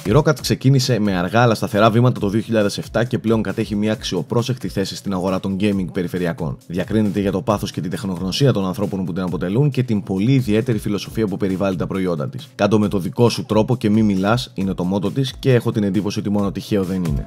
Η Rocket ξεκίνησε με αργά αλλά σταθερά βήματα το 2007 και πλέον κατέχει μια αξιοπρόσεκτη θέση στην αγορά των gaming περιφερειακών. Διακρίνεται για το πάθος και την τεχνογνωσία των ανθρώπων που την αποτελούν και την πολύ ιδιαίτερη φιλοσοφία που περιβάλλει τα προϊόντα της. Κάντο με το δικό σου τρόπο και μη μιλάς είναι το μότο της και έχω την εντύπωση ότι μόνο τυχαίο δεν είναι.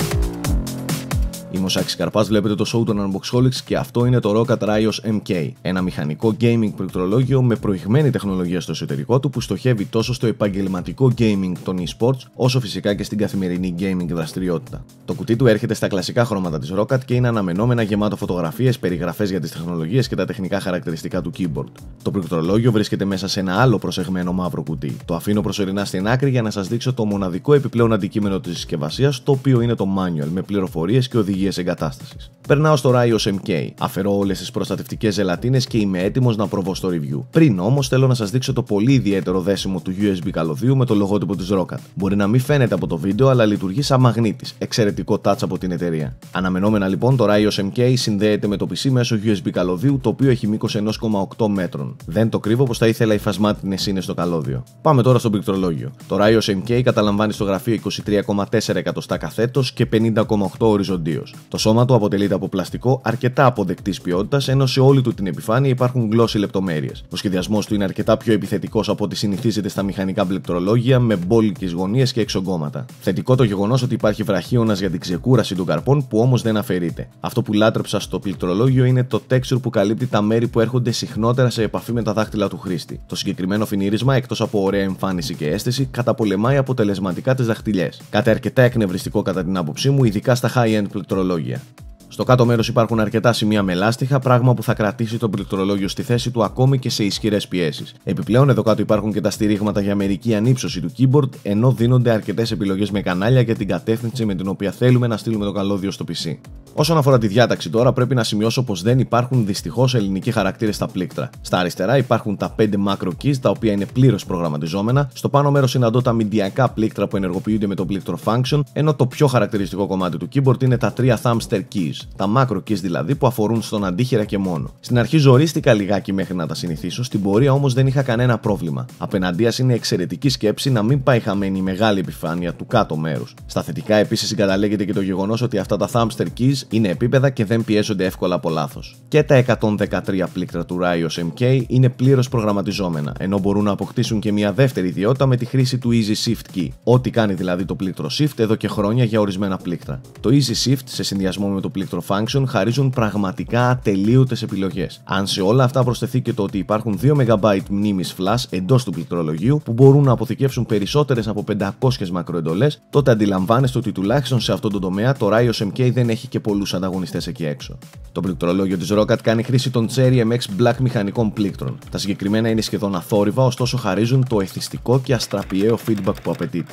Είμαι ο Σάκης Καρπάς, βλέπετε το show των Unboxholics και αυτό είναι το Rocket Raios MK, ένα μηχανικό gaming πληκτρολόγιο με προηγμένη τεχνολογία στο εσωτερικό του που στοχεύει τόσο στο επαγγελματικό gaming των e-sports όσο φυσικά και στην καθημερινή gaming δραστηριότητα. Το κουτί του έρχεται στα κλασικά χρώματα της Rocket και είναι αναμενόμενα γεμάτο φωτογραφίες, περιγραφές για τις τεχνολογίες και τα τεχνικά χαρακτηριστικά του keyboard. Το πληκτρολόγιο βρίσκεται μέσα σε ένα άλλο προσεγμένο μαύρο κουτί. Το αφήνω προσωρινά στην άκρη για να σας δείξω το μοναδικό επιπλέον αντικείμενο της συσκευασίας, το οποίο είναι το manual με πληροφορίες και οδηγίες εγκατάστασης. Περνάω στο Raios MK, αφαιρώ όλες τις προστατευτικές ζελατίνες και είμαι έτοιμος να προβώ στο review. Πριν όμως θέλω να σας δείξω το πολύ ιδιαίτερο δέσιμο του USB καλωδίου με το λογότυπο της Rocket. Μπορεί να μην φαίνεται από το βίντεο, αλλά λειτουργεί σαν μαγνήτης. Εξαιρετικό touch από την εταιρεία. Αναμενόμενα λοιπόν, το Raios MK συνδέεται με το PC μέσω USB καλωδίου, το οποίο έχει μήκος 1,8 μέτρων. Δεν το κρύβω πως θα ήθελα υφασμάτινες είναι στο καλώδιο. Πάμε τώρα στο πληκτρολόγιο. Το Raios MK καταλαμβάνει στο γραφείο 23,4 εκατοστά καθέτος και 50,8 οριζοντίως. Το σώμα του αποτελείται από πλαστικό αρκετά αποδεκτής ποιότητας, ενώ σε όλη του την επιφάνεια υπάρχουν glossy λεπτομέρειες. Ο σχεδιασμός του είναι αρκετά πιο επιθετικός από ό,τι συνηθίζεται στα μηχανικά πληκτρολόγια με μπόλικες γωνίες και εξογκώματα. Θετικό το γεγονός ότι υπάρχει βραχίωνας για την ξεκούραση των καρπών που όμως δεν αφαιρείται. Αυτό που λάτρεψα στο πληκτρολόγιο είναι το texture που καλύπτει τα μέρη που έρχονται συχνότερα σε επαφή με τα δάχτυλα του χρήστη. Το συγκεκριμένο φινίρισμα, εκτός από ωραία εμφάνιση και αίσθηση, καταπολεμάει αποτελεσματικά τις δαχτυλιές. Κάτι αρκετά εκνευριστικό κατά την άποψή μου, ειδικά στα high-end πληκτρολόγια. Στο κάτω μέρος υπάρχουν αρκετά σημεία με λάστιχα, πράγμα που θα κρατήσει το πληκτρολόγιο στη θέση του ακόμη και σε ισχυρές πιέσεις. Επιπλέον, εδώ κάτω υπάρχουν και τα στηρίγματα για μερική ανύψωση του keyboard, ενώ δίνονται αρκετές επιλογές με κανάλια για την κατεύθυνση με την οποία θέλουμε να στείλουμε το καλώδιο στο PC. Όσον αφορά τη διάταξη τώρα, πρέπει να σημειώσω πως δεν υπάρχουν δυστυχώς ελληνικοί χαρακτήρες στα πλήκτρα. Στα αριστερά υπάρχουν τα 5 macro keys, τα οποία είναι πλήρως προγραμματιζόμενα. Στο πάνω μέρος συναντώ τα μηντιακά πλήκτρα που ενεργοποιούνται με το πλήκτρο function, ενώ το πιο χαρακτηριστικό κομμάτι του keyboard είναι τα 3 thumbstick keys. Τα macro keys δηλαδή που αφορούν στον αντίχειρα και μόνο. Στην αρχή ζορίστηκα λιγάκι μέχρι να τα συνηθίσω, στην πορεία όμως δεν είχα κανένα πρόβλημα. Απέναντίας είναι εξαιρετική σκέψη να μην πάει χαμένη η μεγάλη επιφάνεια του κάτω μέρους. Στα θετικά επίσης συγκαταλέγεται και το γεγονός ότι αυτά τα thumbstick keys είναι επίπεδα και δεν πιέζονται εύκολα από λάθος. Και τα 113 πλήκτρα του Raios MK είναι πλήρως προγραμματιζόμενα, ενώ μπορούν να αποκτήσουν και μια δεύτερη ιδιότητα με τη χρήση του Easy Shift Key, ό,τι κάνει δηλαδή το πλήκτρο Shift εδώ και χρόνια για ορισμένα πλήκτρα. Το Easy Shift σε συνδυασμό με το πλήκτρο Function χαρίζουν πραγματικά ατελείωτες επιλογές. Αν σε όλα αυτά προσθεθεί και το ότι υπάρχουν 2 MB μνήμης flash εντός του πληκτρολογίου που μπορούν να αποθηκεύσουν περισσότερες από 500 μακροεντολές, τότε αντιλαμβάνεστε ότι τουλάχιστον σε αυτόν τον τομέα το Raios MK δεν έχει και πολλούς ανταγωνιστές εκεί έξω. Το πληκτρολόγιο της Rocket κάνει χρήση των Cherry MX Black μηχανικών πλήκτρων. Τα συγκεκριμένα είναι σχεδόν αθόρυβα, ωστόσο χαρίζουν το εθιστικό και αστραπιαίο feedback που απαιτείται.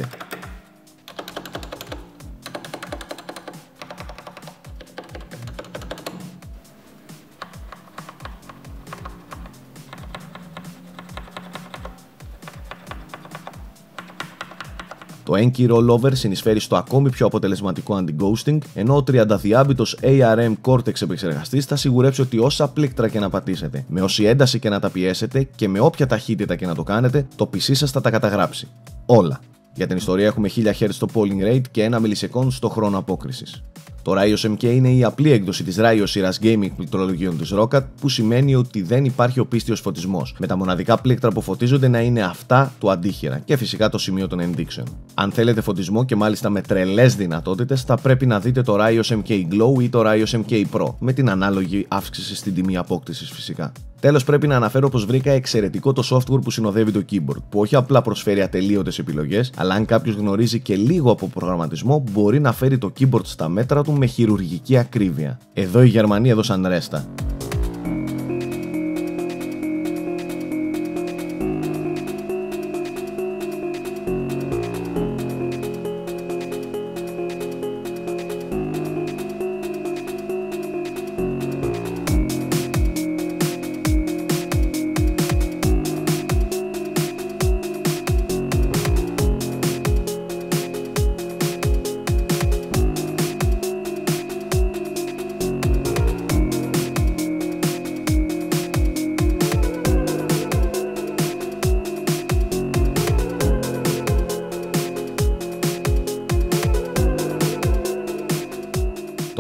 Το Enki Rollover συνεισφέρει στο ακόμη πιο αποτελεσματικό anti-ghosting, ενώ ο 32-bitος ARM Cortex επεξεργαστής θα σιγουρέψει ότι όσα πλήκτρα και να πατήσετε, με όση ένταση και να τα πιέσετε και με όποια ταχύτητα και να το κάνετε, το PC σας θα τα καταγράψει. Όλα. Για την ιστορία έχουμε 1000 Hz στο polling rate και 1 millisecond στο χρόνο απόκρισης. Το Raios MK είναι η απλή έκδοση της Raios σειράς gaming πληκτρολογίων της Rocket, που σημαίνει ότι δεν υπάρχει οπίστιος φωτισμός, με τα μοναδικά πλήκτρα που φωτίζονται να είναι αυτά του αντίχειρα και φυσικά το σημείο των ενδείξεων. Αν θέλετε φωτισμό και μάλιστα με τρελές δυνατότητες, θα πρέπει να δείτε το Raios MK Glow ή το Raios MK Pro, με την ανάλογη αύξηση στην τιμή απόκτησης φυσικά. Τέλος, πρέπει να αναφέρω πως βρήκα εξαιρετικό το software που συνοδεύει το keyboard, που όχι απλά προσφέρει ατελείωτες επιλογές, αλλά αν κάποιος γνωρίζει και λίγο από προγραμματισμό, μπορεί να φέρει το keyboard στα μέτρα του με χειρουργική ακρίβεια. Εδώ οι Γερμανοί έδωσαν ρέστα.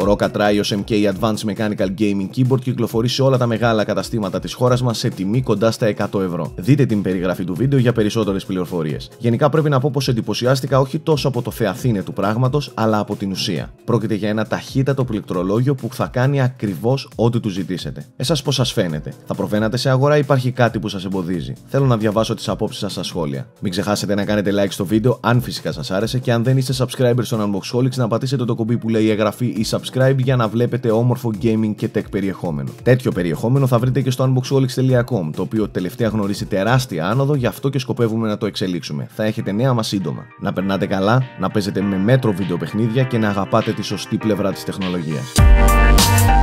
Το Roccat Rios MK Advanced Mechanical Gaming Keyboard κυκλοφορεί σε όλα τα μεγάλα καταστήματα της χώρας μας σε τιμή κοντά στα 100 ευρώ. Δείτε την περιγραφή του βίντεο για περισσότερες πληροφορίες. Γενικά πρέπει να πω πως εντυπωσιάστηκα όχι τόσο από το θεαθήνε του πράγματος, αλλά από την ουσία. Πρόκειται για ένα ταχύτατο πληκτρολόγιο που θα κάνει ακριβώς ό,τι του ζητήσετε. Εσάς πώς σας φαίνεται? Θα προβαίνατε σε αγορά ή υπάρχει κάτι που σας εμποδίζει? Θέλω να διαβάσω τις απόψεις σας στα σχόλια. Μην ξεχάσετε να κάνετε like στο βίντεο αν φυσικά σας άρεσε και αν δεν είστε subscriber στον Unboxholics να πατήσετε το κουμπί που λέει εγγραφή ή subscribe για να βλέπετε όμορφο gaming και tech περιεχόμενο. Τέτοιο περιεχόμενο θα βρείτε και στο unboxholics.com, το οποίο τελευταία γνωρίζει τεράστια άνοδο, γι' αυτό και σκοπεύουμε να το εξελίξουμε. Θα έχετε νέα μας σύντομα. Να περνάτε καλά, να παίζετε με μέτρο βιντεοπαιχνίδια και να αγαπάτε τη σωστή πλευρά της τεχνολογίας.